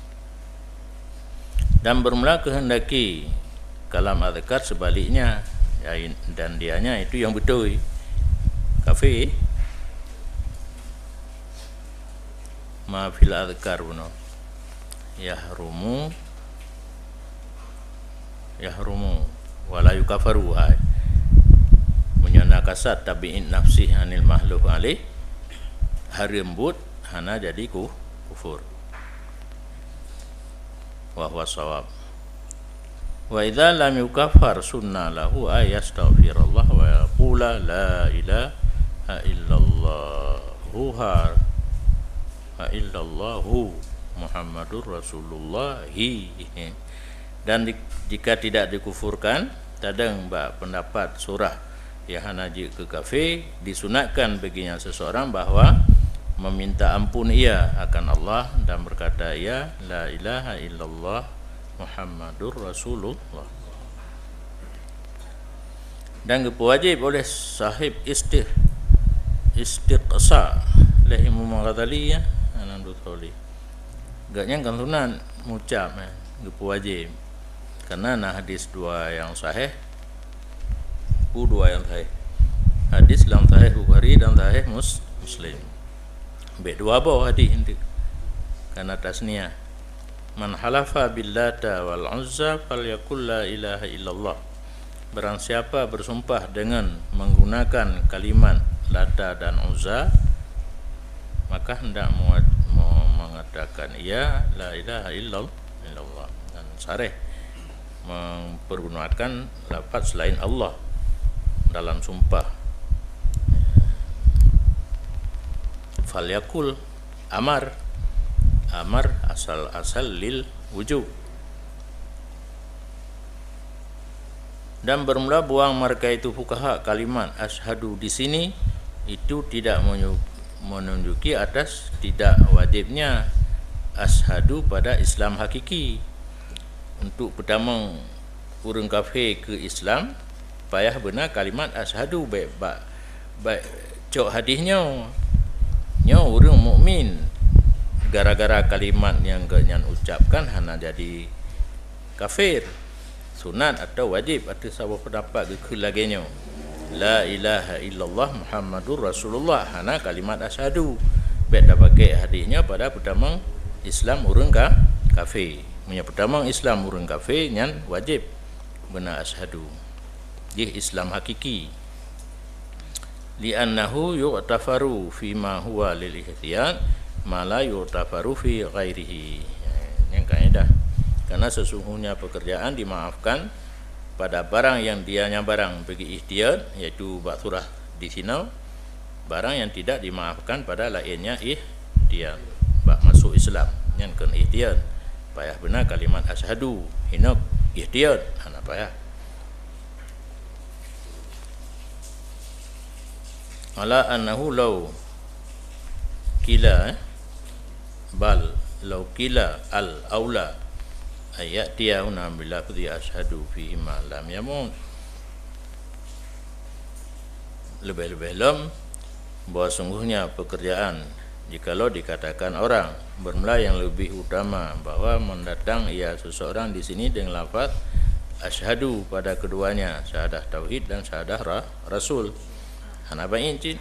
Speaker 1: Dan bermula kehendaki kalam azkar sebaliknya, dan dianya itu yang betul kafir. Ma fil adhkar buno yahrumu yahrumu wala yukafaru ay menyana kasat tabi'in nafsih anil makhluk alih harembut hana jadi ku kufur wa huwa shawab. Wa idza lam yukaffar sunna lahu ay yastaghfirullah wa yaqula la ilaha illallah ha illallahu Muhammadur Rasulullah hi. Dan di, jika tidak dikufurkan tadang ba pendapat surah ya hanaji ke kafir disunatkan baginya seseorang bahwa meminta ampun ia akan Allah dan berkata ya la ilaha illallah Muhammadur Rasulullah. Dan wajib oleh sahib istir istiqsa lahim Ghazali ya anandu toli gaknya kan sunan ngucap ya gepu wajib karena nah hadis dua yang sahih u dua yang sahih hadis dalam sahih Bukhari dan sahih mus, Muslim be dua apa hadis ini karena tasniah man halafa billata wal uzza falyakul la ilaha illallah. Barang siapa bersumpah dengan menggunakan kalimat Lata dan Uzza maka hendak mengatakan ia la ilaha illallah dan sareh mempergunakan lafaz selain Allah dalam sumpah. Falyakul amar amar asal-asal lil wujub. Dan bermula buang mereka itu fuqaha kalimat asyhadu di sini itu tidak menunjuki atas tidak wajibnya asyhadu pada Islam hakiki. Untuk pertama urang kafir ke Islam payah benar kalimat asyhadu baik baik, baik cok hadisnya nya urang mukmin gara-gara kalimat yang kenyan ucapkan hana jadi kafir sunat atau wajib atau sahabat pendapat ke laginya la ilaha illallah Muhammadur Rasulullah hana kalimat asyhadu baik dah pakai hadisnya pada pertama Islam urang ka kafir punya pertama Islam urang kafir nyan wajib benar asyhadu di Islam hakiki li'annahu yu'tafaru fi ma huwa lil ihtiyat ma la yu'tafaru fi ghairihi. Yang kaedah karena sesungguhnya pekerjaan dimaafkan pada barang yang dianya barang bagi ihtiyat yaitu bab surah di sini barang yang tidak dimaafkan pada lainnya ihtiyat bab masuk Islam yang kan ihtiyat payah benar kalimat asyhadu hinak ihtiyat ana payah ala annahu law kila eh? bal law kila al aula ayat dia una bila qadi asyhadu fi ma lam yamut lebih-lebih lam bahawa sungguhnya pekerjaan jikalau dikatakan orang bermula yang lebih utama bahwa mendatang ia seseorang di sini dengan lafaz asyhadu pada keduanya syahadah tauhid dan syahadah ra, rasul hana bain cin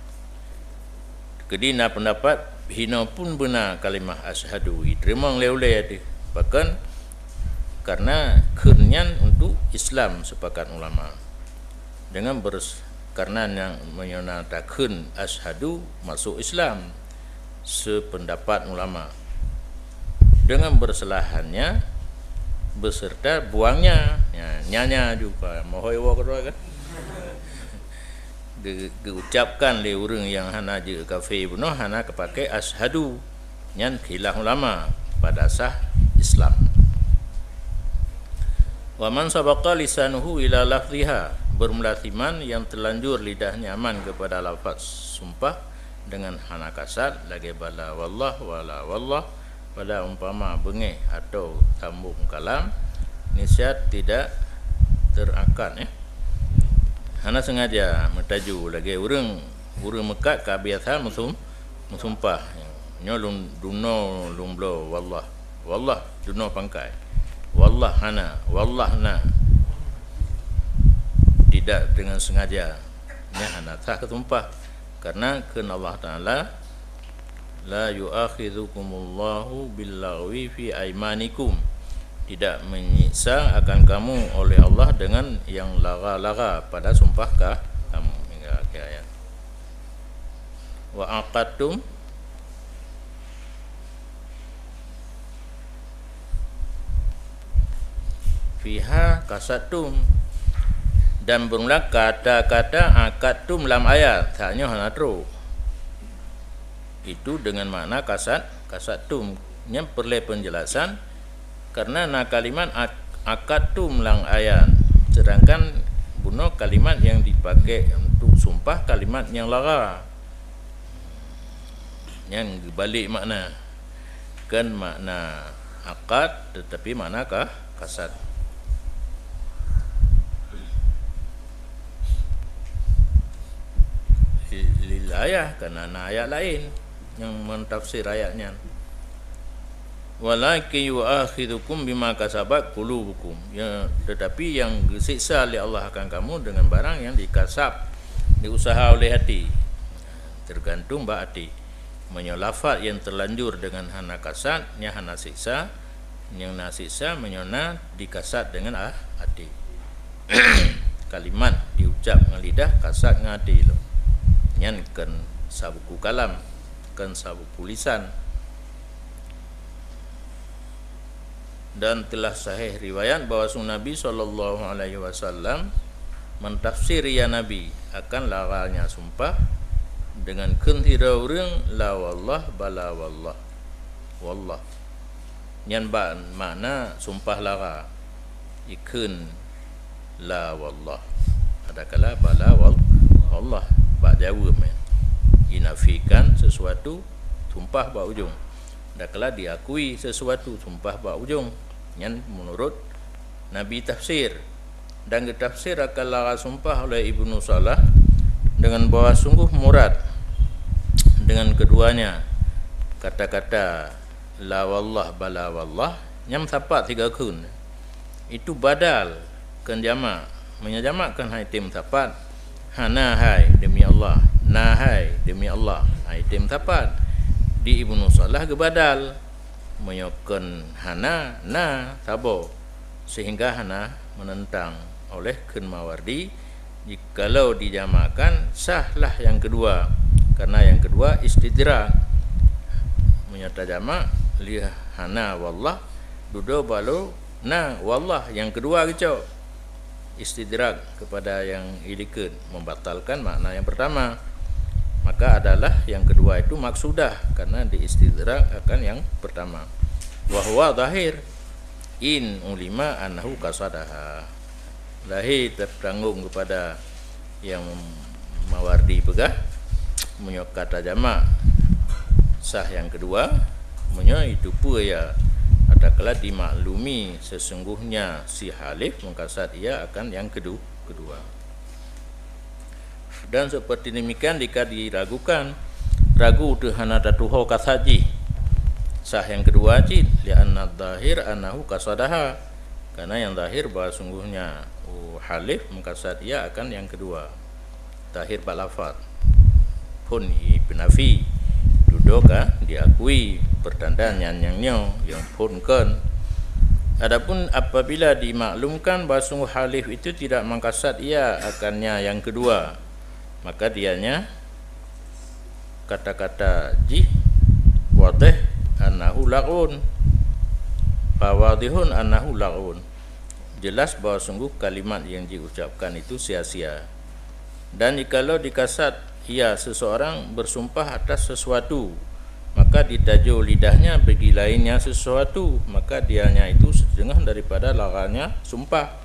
Speaker 1: kedina pendapat hina pun benar kalimah asyhadu diterima oleh ada bahkan karena kenyan untuk Islam sepakat ulama dengan bers karena yang menyatakan asyhadu masuk Islam sependapat ulama dengan berselahannya beserta buangnya ya, nyanya juga mohoi wa kan diucapkan oleh orang yang hana je kafir bunuh hana kepakai asyhadu nyan khilaf ulama pada sah Islam. Wa man sabaqa lisanuhu ila lafziha bermulasiman yang terlanjur lidahnya aman kepada lafaz sumpah dengan hana kasat lagi bala wallah wala wallah pada umpama bengih atau sambung kalam nisbat tidak terakan eh hana sengaja metaju lagi urang urang Mekah kebiasaan musum musumpah nyo lun duno lumblo wallah wallah duno pangkai wallah hana wallah na tidak dengan sengaja nya hana sah ketumpah karena ken Allah Taala la yu'akhidhukumullahu billaghwi fi aimanikum, tidak menyiksa akan kamu oleh Allah dengan yang lara-lara pada sumpahkah kamu, hingga akhir ayat. Wa aqadtum fiha kasatum, dan bermula kata-kata akadtum dalam ayat hanya hanatru itu dengan makna kasat kasatum nya perlu penjelasan karena na kalimat akadtum dalam ayat, sedangkan buno kalimat yang dipakai untuk sumpah kalimat yang lara yang balik makna kan makna akad tetapi maknakah kasat. Lil ayat karena ayat lain yang mentafsir ayatnya, walakin yu'akhidukum bima kasabat qulubukum, ya, tetapi yang disiksa oleh Allah akan kamu dengan barang yang dikasab, diusaha oleh hati, tergantung bah hati. Menyolafat yang terlanjur dengan hana kasat nya hana siksa, yang na siksa menyona dikasat dengan ah hati. Kalimat diucap dengan lidah, kasat dengan hati lo. Nyan kan sabuku kalam, kan sabuku lisan. Dan telah sahih riwayat bahwa Nabi sallallahu alaihi wasallam mentafsir ya Nabi akan laranya sumpah dengan kentira urang la wallah bala wallah wallah. Nyan ba makna sumpah lara ikun la wallah, ada kala bala wallah ba Jawa men inafikan sesuatu sumpah ba ujung, ada kala diakui sesuatu sumpah ba ujung. Yang menurut Nabi tafsir, dan ditafsir akan lara sumpah oleh Ibnu Salah dengan bahwa sungguh murad dengan keduanya kata-kata la wallah bala wallah nyam sapat tiga kun itu badal kan jamak, menyajamakkan item sapat hana hai demi Allah, na hai demi Allah, item sapat di Ibnu Salah ke badal menyokon hana na sabo, sehingga hana menentang oleh Ken Mawardi jikalau dijamakan sahlah yang kedua, karena yang kedua istidrak menyata jamak liah hana wallah dudo balu na wallah yang kedua kecok istidrak kepada yang ilikun membatalkan makna yang pertama, maka adalah yang kedua itu maksudah karena diistidrak akan yang pertama. Wa huwa zahir in ulima annahu kasadaha, lahir tertanggung kepada yang Mawardi pegah menyok kata jamak sah yang kedua menyok itu pun ya ada kala dimaklumi sesungguhnya si halif mengkasat ia akan yang kedua kedua. Dan seperti demikian jika diragukan ragu tu hana tatuho kasaji sah yang kedua cid li'anna zahir annahu kasadaha, karena yang zahir bahwa sungguhnya uh, halif mengkasat ia akan yang kedua. Zahir balafat pun ibnafi dudoka diakui pertanda nyanyangnya yang pun kan. Adapun apabila dimaklumkan bahwa sungguh halif itu tidak mengkasat ia akannya yang kedua, maka dianya kata-kata ji wadih annahu la'un fawadihun annahu la'un, jelas bahwa sungguh kalimat yang diucapkan itu sia-sia. Dan jikalau dikasat ia seseorang bersumpah atas sesuatu, maka ditajuk lidahnya bagi lainnya sesuatu, maka dianya itu setengah daripada laranya sumpah.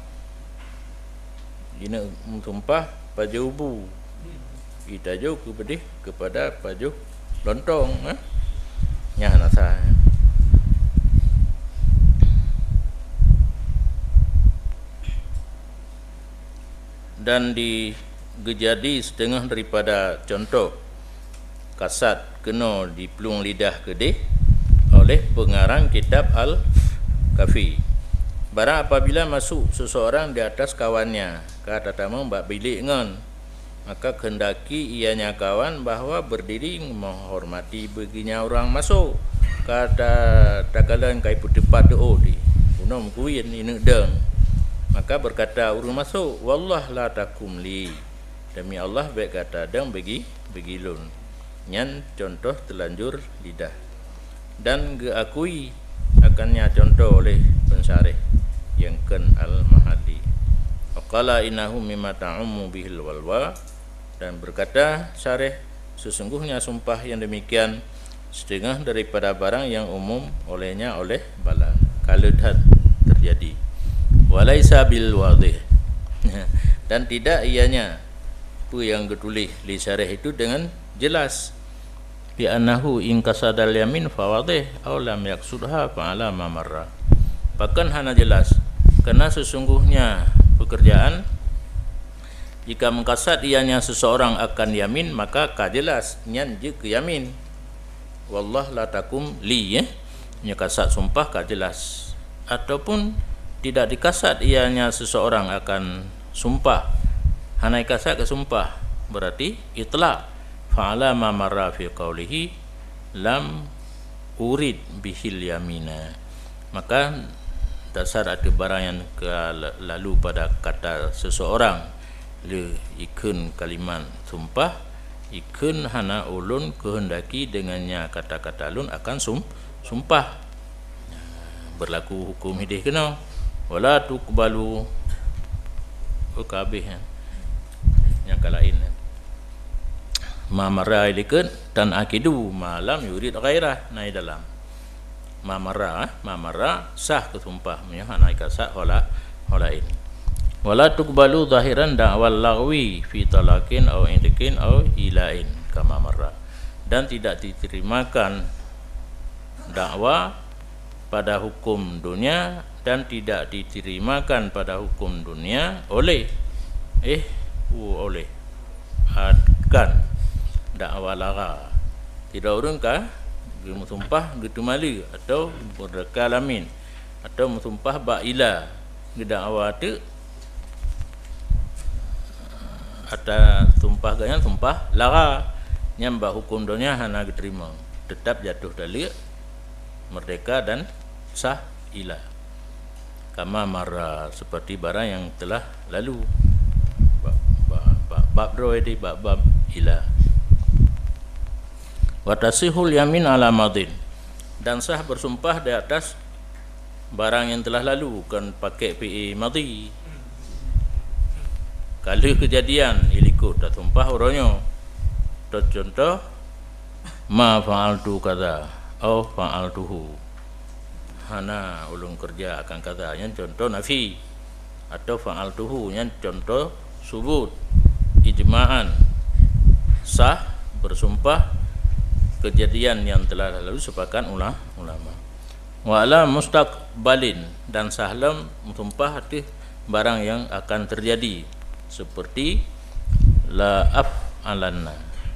Speaker 1: Dina sumpah paju ubu ditajuk kepada kepada paju lontong eh? Nyah nasa eh? Dan di gejadi setengah daripada contoh kasat kena di pelung lidah kedih oleh pengarang kitab Al-Kafi. barang apabila masuk seseorang di atas kawannya, kata tamu mbak bilik ngon, maka kehendaki ianya kawan bahawa berdiri menghormati baginya orang masuk. Kata takalan kai putepat do di unom kuin ini deng, maka berkata urun masuk, wallah la takum li, demi Allah baik kata deng bagi bagi lun. Nyan contoh telanjur lidah dan geakui akannya contoh oleh pensyarih yang ken al-Mahadi. Waqala innahu mimma ta'ummu bihil walwa, dan berkata syarih sesungguhnya sumpah yang demikian setengah daripada barang yang umum olehnya oleh bala kalau terjadi. Walaisa bil wadih, dan tidak ianya apa yang ditulis li syarih itu dengan jelas. Bi annahu in kasadal yamin fawadih aw lam yaksudha fa ala ma marra. Bahkan hana jelas karena sesungguhnya pekerjaan jika mengkasad ianya seseorang akan yamin maka ka jelas nyan je ke yamin. Wallah la takum li, ya nya kasad sumpah ka jelas, ataupun tidak dikasad ianya seseorang akan sumpah hana kasad ke sumpah berarti itlaq. Fa'ala ma marra fi qawlihi lam urid bihil yamina, maka dasar ada barang yang lalu pada kata seseorang le ikun kalimat sumpah ikun hana ulun kehendaki dengannya kata-kata ulun akan sum, sumpah. Berlaku hukum hidih kena wala tuqbalu ukabih yang kalain ma marra ilikun dan akidu malam yurid ghairah nai dalam ma marra ma marra sah kesumpah nya hanai kasah wala walain. Wala tuqbalu zahiran da'wal lagwi fi talaqin aw indikin aw ilain kama marra, dan tidak diterimakan dakwa pada hukum dunia dan tidak diterimakan pada hukum dunia oleh eh uh, oleh akan dakwa lara. Tidak urungkah dia sumpah gitu mali atau berdekalamin atau sumpah ba'ila dakwa tu ada sumpah ganyan sumpah lara nyambah hukum dunia hana diterima, tetap jatuh dalil merdeka dan sah ila kama marra seperti barang yang telah lalu bab bro di bab bab ila. Wa tasihul yamin ala madin, dan sah bersumpah di atas barang yang telah lalu, kan pakai fi madhi. Kalau kejadian ilikut dah sumpah orangnya, contoh ma fa'altu kaza au fa'altuhu, hana ulun kerja akan kaza, yang contoh nafi, atau fa'altuhu yang contoh subut ijma'an. Sah bersumpah kejadian yang telah lalu sepakat ulama. Wa ala mustaqbalin, dan sahlam sumpah hati barang yang akan terjadi seperti la af'alanna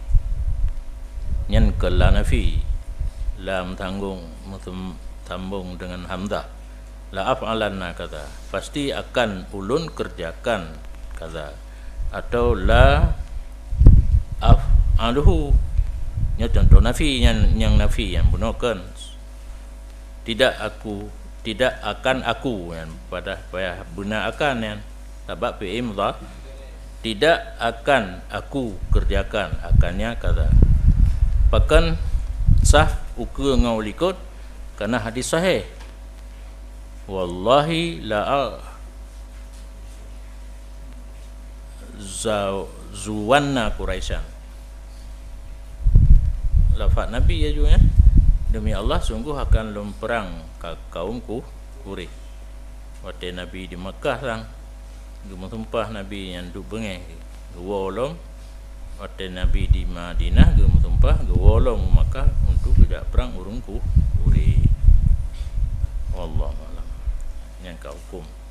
Speaker 1: nyan ke la nafi, lam tanggung sambung dengan hamzah, la af'alanna kata pasti akan ulun kerjakan kata, atau la af'aluhu nya contoh nafi yang yang nafi yang gunakan tidak aku tidak akan aku yang pada payah guna akan yang sebab fi'il mudhari tidak akan aku kerjakan akannya kata. Bahkan sah ukur ngaulikut karena hadis sahih wallahi la zuwanna Quraisyan, lafaz Nabi ya juga, demi Allah sungguh akan lumperang kaumku Quraisy. Waktu Nabi di Mekah sang gemu sumpah Nabi yang duk bengeh gewolong, waktu Nabi di Madinah gemu sumpah gewolong Mekah untuk tidak perang urungku Quraisy. Wallahu a'lam. Yang kau hukum